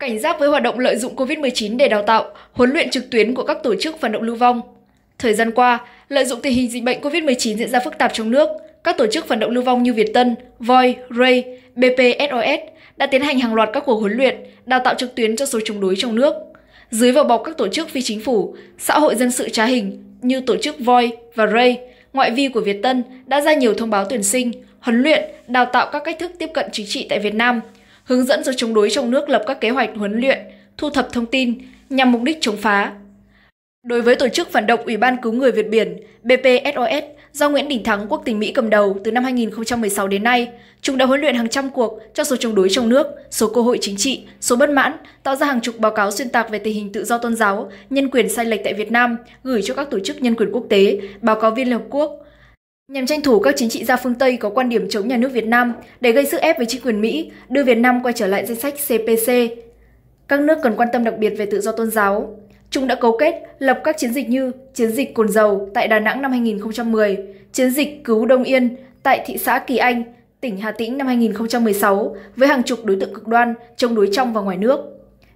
Cảnh giác với hoạt động lợi dụng COVID-19 để đào tạo, huấn luyện trực tuyến của các tổ chức phản động lưu vong. Thời gian qua, lợi dụng tình hình dịch bệnh COVID-19 diễn ra phức tạp trong nước, các tổ chức phản động lưu vong như Việt Tân, Voi, Ray, BPSOS đã tiến hành hàng loạt các cuộc huấn luyện, đào tạo trực tuyến cho số chống đối trong nước. Dưới vỏ bọc các tổ chức phi chính phủ, xã hội dân sự trá hình như tổ chức Voi và Ray, ngoại vi của Việt Tân đã ra nhiều thông báo tuyển sinh, huấn luyện, đào tạo các cách thức tiếp cận chính trị tại Việt Nam, hướng dẫn số chống đối trong nước lập các kế hoạch huấn luyện, thu thập thông tin nhằm mục đích chống phá. Đối với tổ chức phản động Ủy ban Cứu người Việt Biển BPSOS do Nguyễn Đình Thắng quốc tịch Mỹ cầm đầu từ năm 2016 đến nay, chúng đã huấn luyện hàng trăm cuộc cho số chống đối trong nước, số cơ hội chính trị, số bất mãn, tạo ra hàng chục báo cáo xuyên tạc về tình hình tự do tôn giáo, nhân quyền sai lệch tại Việt Nam, gửi cho các tổ chức nhân quyền quốc tế, báo cáo viên Liên Hợp Quốc, nhằm tranh thủ các chính trị gia phương Tây có quan điểm chống nhà nước Việt Nam để gây sức ép với chính quyền Mỹ, đưa Việt Nam quay trở lại danh sách CPC. Các nước cần quan tâm đặc biệt về tự do tôn giáo. Chúng đã cấu kết lập các chiến dịch như chiến dịch Cồn Dầu tại Đà Nẵng năm 2010, chiến dịch Cứu Đông Yên tại thị xã Kỳ Anh, tỉnh Hà Tĩnh năm 2016 với hàng chục đối tượng cực đoan chống đối trong và ngoài nước.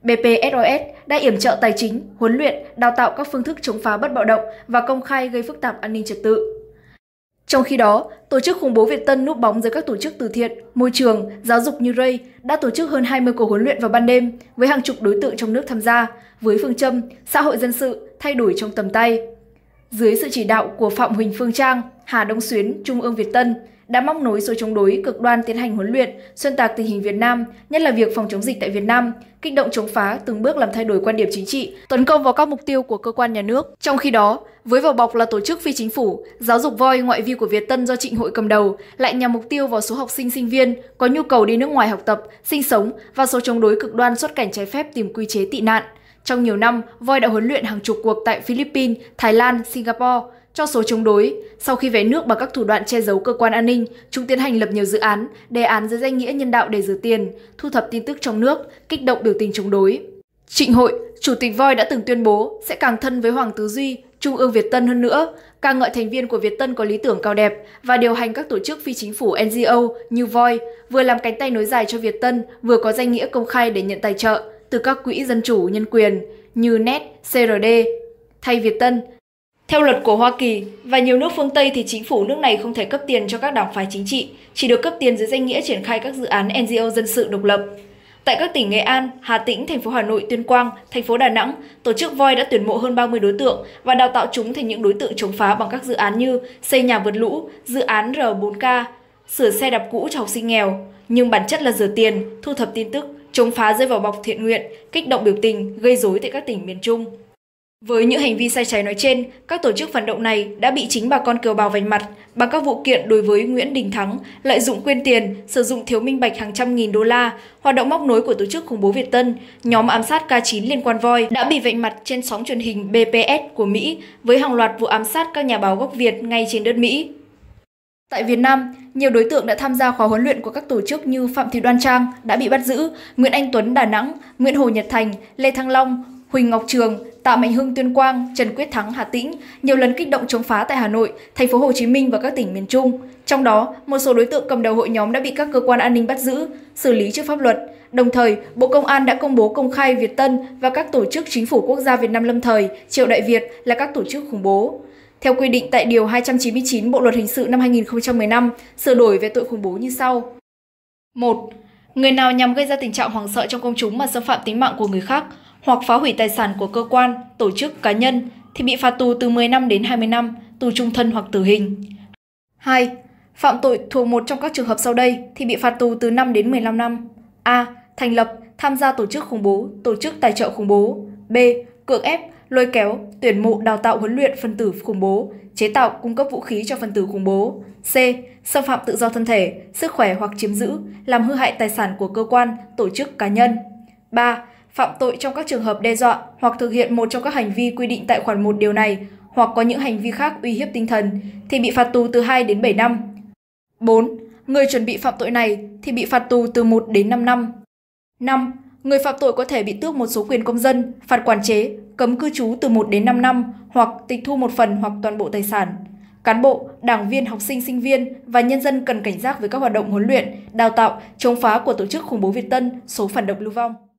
BPSOS đã yểm trợ tài chính, huấn luyện, đào tạo các phương thức chống phá bất bạo động và công khai gây phức tạp an ninh trật tự. Trong khi đó, tổ chức khủng bố Việt Tân núp bóng dưới các tổ chức từ thiện, môi trường, giáo dục như Ray đã tổ chức hơn 20 cuộc huấn luyện vào ban đêm với hàng chục đối tượng trong nước tham gia, với phương châm xã hội dân sự thay đổi trong tầm tay. Dưới sự chỉ đạo của Phạm Huỳnh Phương Trang, Hà Đông Xuyến, Trung ương Việt Tân đã móc nối số chống đối cực đoan tiến hành huấn luyện, xuyên tạc tình hình Việt Nam, nhất là việc phòng chống dịch tại Việt Nam, kích động chống phá, từng bước làm thay đổi quan điểm chính trị, tấn công vào các mục tiêu của cơ quan nhà nước. Trong khi đó, với vỏ bọc là tổ chức phi chính phủ, giáo dục Voi ngoại vi của Việt Tân do Trịnh Hội cầm đầu lại nhằm mục tiêu vào số học sinh sinh viên có nhu cầu đi nước ngoài học tập, sinh sống và số chống đối cực đoan xuất cảnh trái phép tìm quy chế tị nạn. Trong nhiều năm, Voi đã huấn luyện hàng chục cuộc tại Philippines, Thái Lan, Singapore cho số chống đối. Sau khi về nước bằng các thủ đoạn che giấu cơ quan an ninh, chúng tiến hành lập nhiều dự án, đề án dưới danh nghĩa nhân đạo để rửa tiền, thu thập tin tức trong nước, kích động biểu tình chống đối. Trịnh Hội, chủ tịch Voi đã từng tuyên bố sẽ càng thân với Hoàng Tứ Duy, Trung ương Việt Tân hơn nữa, ca ngợi thành viên của Việt Tân có lý tưởng cao đẹp và điều hành các tổ chức phi chính phủ NGO như Voi, vừa làm cánh tay nối dài cho Việt Tân, vừa có danh nghĩa công khai để nhận tài trợ từ các quỹ dân chủ nhân quyền như NET, CRD. Thay Việt Tân, theo luật của Hoa Kỳ và nhiều nước phương Tây thì chính phủ nước này không thể cấp tiền cho các đảng phái chính trị, chỉ được cấp tiền dưới danh nghĩa triển khai các dự án NGO dân sự độc lập. Tại các tỉnh Nghệ An, Hà Tĩnh, thành phố Hà Nội, Tuyên Quang, thành phố Đà Nẵng, tổ chức Voi đã tuyển mộ hơn 30 đối tượng và đào tạo chúng thành những đối tượng chống phá bằng các dự án như xây nhà vượt lũ, dự án R4K, sửa xe đạp cũ cho học sinh nghèo, nhưng bản chất là rửa tiền, thu thập tin tức, chống phá dưới vỏ bọc thiện nguyện, kích động biểu tình, gây rối tại các tỉnh miền Trung. Với những hành vi sai trái nói trên, các tổ chức phản động này đã bị chính bà con kiều bào vạch mặt bằng các vụ kiện đối với Nguyễn Đình Thắng, lợi dụng quyên tiền, sử dụng thiếu minh bạch hàng trăm nghìn đô la, hoạt động móc nối của tổ chức khủng bố Việt Tân, nhóm ám sát K9 liên quan Voi đã bị vạch mặt trên sóng truyền hình BPS của Mỹ với hàng loạt vụ ám sát các nhà báo gốc Việt ngay trên đất Mỹ. Tại Việt Nam, nhiều đối tượng đã tham gia khóa huấn luyện của các tổ chức như Phạm Thị Đoan Trang đã bị bắt giữ, Nguyễn Anh Tuấn Đà Nẵng, Nguyễn Hồ Nhật Thành, Lê Thăng Long, Huỳnh Ngọc Trường, Tạ Mạnh Hưng Tuyên Quang, Trần Quyết Thắng Hà Tĩnh nhiều lần kích động chống phá tại Hà Nội, thành phố Hồ Chí Minh và các tỉnh miền Trung. Trong đó, một số đối tượng cầm đầu hội nhóm đã bị các cơ quan an ninh bắt giữ, xử lý trước pháp luật. Đồng thời, Bộ Công an đã công bố công khai Việt Tân và các tổ chức chính phủ quốc gia Việt Nam lâm thời, Triệu Đại Việt là các tổ chức khủng bố. Theo quy định tại Điều 299 Bộ Luật Hình sự năm 2015, sửa đổi về tội khủng bố như sau. 1. Người nào nhằm gây ra tình trạng hoảng sợ trong công chúng mà xâm phạm tính mạng của người khác hoặc phá hủy tài sản của cơ quan, tổ chức, cá nhân thì bị phạt tù từ 10 năm đến 20 năm, tù trung thân hoặc tử hình. 2. Phạm tội thuộc một trong các trường hợp sau đây thì bị phạt tù từ 5 đến 15 năm. A. Thành lập, tham gia tổ chức khủng bố, tổ chức tài trợ khủng bố. B. Cưỡng ép, lôi kéo, tuyển mộ, đào tạo, huấn luyện phân tử khủng bố, chế tạo, cung cấp vũ khí cho phân tử khủng bố. C. Xâm phạm tự do thân thể, sức khỏe hoặc chiếm giữ, làm hư hại tài sản của cơ quan, tổ chức, cá nhân. 3. Phạm tội trong các trường hợp đe dọa hoặc thực hiện một trong các hành vi quy định tại khoản 1 điều này hoặc có những hành vi khác uy hiếp tinh thần thì bị phạt tù từ 2 đến 7 năm. 4. Người chuẩn bị phạm tội này thì bị phạt tù từ 1 đến 5 năm. 5. Người phạm tội có thể bị tước một số quyền công dân, phạt quản chế, cấm cư trú từ 1 đến 5 năm hoặc tịch thu một phần hoặc toàn bộ tài sản. Cán bộ, đảng viên, học sinh, sinh viên và nhân dân cần cảnh giác với các hoạt động huấn luyện, đào tạo, chống phá của tổ chức khủng bố Việt Tân, số phản động lưu vong.